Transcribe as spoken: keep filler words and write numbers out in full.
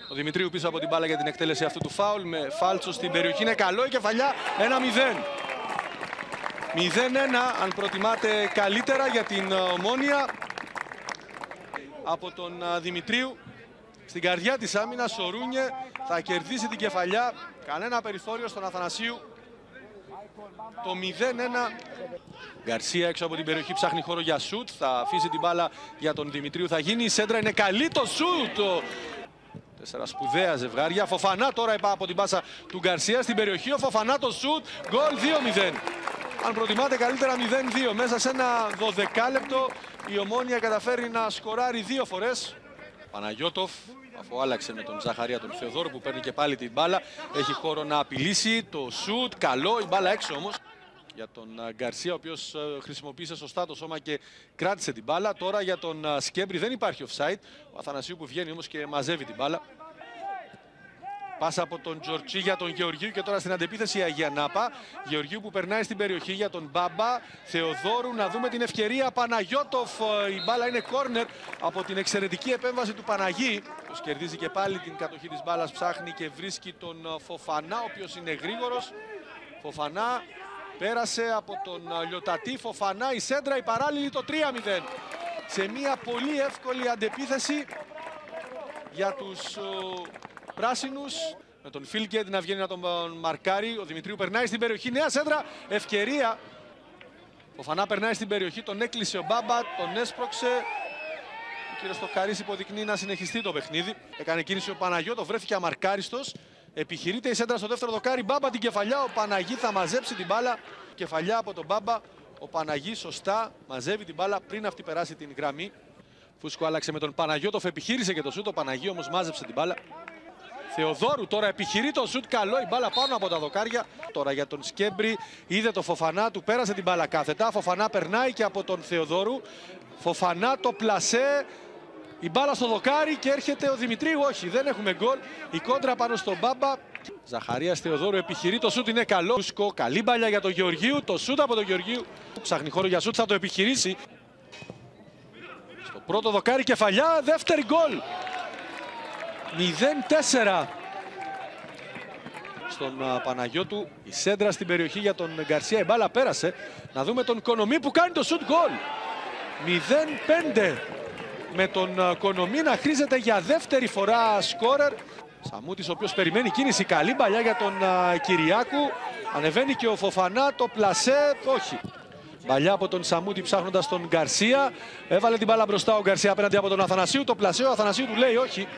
Ο Δημητρίου πίσω από την μπάλα για την εκτέλεση αυτού του φάουλ με Φάλτσο στην περιοχή. Είναι καλό η κεφαλιά. ένα μηδέν. μηδέν ένα αν προτιμάτε καλύτερα για την Ομόνοια. Από τον Δημητρίου στην καρδιά της άμυνας ο Ρούνιε θα κερδίσει την κεφαλιά. Κανένα περιθώριο στον Αθανασίου. Το μηδέν ένα. Γκαρσία έξω από την περιοχή ψάχνει χώρο για σουτ. Θα αφήσει την μπάλα για τον Δημητρίου. Θα γίνει η σέντρα. Είναι καλή το σουτ. Τέσσερα σπουδαία ζευγάρια. Φοφανά τώρα από την πάσα του Γκαρσία στην περιοχή. Ο Φοφανά το σουτ. Γκολ δύο μηδέν. Αν προτιμάτε καλύτερα μηδέν δύο. Μέσα σε ένα δωδεκάλεπτο η Ομόνοια καταφέρει να σκοράρει δύο φορές. Παναγιώτοφ, αφού άλλαξε με τον Ζαχαρία τον Θεοδόρου που παίρνει και πάλι την μπάλα, έχει χώρο να απειλήσει. Το σουτ, καλό, η μπάλα έξω όμως για τον Γκαρσία, ο οποίος χρησιμοποίησε σωστά το σώμα και κράτησε την μπάλα. Τώρα για τον Σκέμπρι δεν υπάρχει offside. Ο Αθανασίου που βγαίνει όμως και μαζεύει την μπάλα. Πάσα από τον Τζορτζή για τον Γεωργίου και τώρα στην αντεπίθεση η Αγία Νάπα. Γεωργίου που περνάει στην περιοχή για τον Μπάμπα. Θεοδόρου, να δούμε την ευκαιρία. Παναγιώτοφ, η μπάλα είναι κόρνερ από την εξαιρετική επέμβαση του Παναγί. Τους κερδίζει και πάλι την κατοχή της μπάλας, ψάχνει και βρίσκει τον Φοφανά, ο οποίος είναι γρήγορος. Φοφανά πέρασε από τον Λιωτατή. Φοφανά, η σέντρα, η παράλληλη, το τρία μηδέν. Σε μια πολύ εύκολη αντεπίθεση για τους ο, πράσινους, με τον Φίλκετ να βγαίνει να τον μαρκάρει. Ο Δημητρίου περνάει στην περιοχή, νέα σέντρα, ευκαιρία. Ο Φανά περνάει στην περιοχή, τον έκλεισε ο Μπάμπα, τον έσπρωξε. Ο κύριος Στοχαρής υποδεικνύει να συνεχιστεί το παιχνίδι. Έκανε κίνηση ο Παναγιώτο, βρέθηκε αμαρκάριστος. Επιχειρείται η σέντρα στο δεύτερο δοκάρι. Μπάμπα την κεφαλιά, ο Παναγί θα μαζέψει την μπάλα. Κεφαλιά από τον Μπάμπα. Ο Παναγί σωστά μαζεύει την μπάλα πριν αυτή περάσει την γραμμή. Φούσκο άλλαξε με τον Παναγιώτοφ, επιχείρησε και το σούτ. Ο Παναγί όμως μάζεψε την μπάλα. Θεοδόρου τώρα επιχειρεί το σουτ, καλό, η μπάλα πάνω από τα δοκάρια. Τώρα για τον Σκέμπρι, είδε το Φοφανά, του πέρασε την μπάλα κάθετα. Φοφανά περνάει και από τον Θεοδόρου. Φοφανά το πλασέ, η μπάλα στο δοκάρι και έρχεται ο Δημητρίου. Όχι, δεν έχουμε γκολ. Η κόντρα πάνω στον Μπάμπα. Ζαχαρίας Θεοδόρου επιχειρεί το σουτ, είναι καλό. Φούσκο, καλή μπάλια για τον Γεωργίου. Το σουτ από τον Γεωργίου. Ψάχνει χώρο για σουτ, θα το επιχειρήσει. Στο πρώτο δοκάρι κεφαλιά, δεύτερη γκολ. μηδέν τέσσερα στον uh, Παναγιώτου. Η σέντρα στην περιοχή για τον Γκαρσία. Η μπάλα πέρασε. Να δούμε τον Κονομή που κάνει το σουτ γκολ. μηδέν πέντε με τον uh, Κονομή να χρήζεται για δεύτερη φορά σκόρερ. Σαμούτης ο οποίος περιμένει κίνηση. Καλή μπαλιά για τον uh, Κυριάκου. Ανεβαίνει και ο Φοφανά. Το πλασέ. Όχι. Μπαλιά από τον Σαμούτη ψάχνοντας τον Γκαρσία. Έβαλε την μπάλα μπροστά ο Γκαρσία απέναντι από τον Αθανασίου. Το πλασέ ο Αθανασίου του λέει όχι.